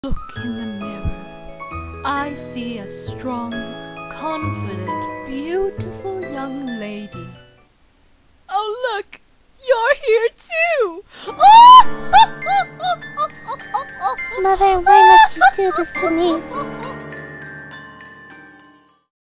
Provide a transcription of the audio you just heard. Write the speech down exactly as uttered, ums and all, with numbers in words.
Look in the mirror. I see a strong, confident, beautiful young lady. Oh, look! You're here too! Mother, why must you do this to me?